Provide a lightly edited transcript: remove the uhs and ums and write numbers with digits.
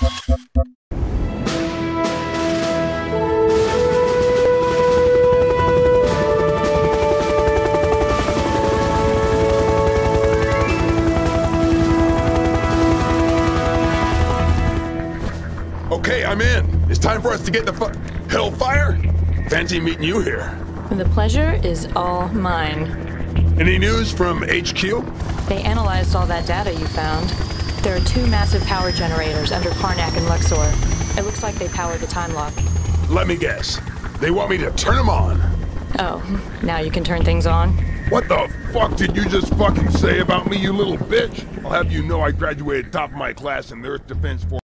Okay, I'm in. It's time for us to get the Hellfire? Fancy meeting you here. The pleasure is all mine. Any news from HQ? They analyzed all that data you found. There are 2 massive power generators under Karnak and Luxor. It looks like they power the time lock. Let me guess. They want me to turn them on. Oh, now you can turn things on? What the fuck did you just fucking say about me, you little bitch? I'll have you know I graduated top of my class in the Earth Defense Force.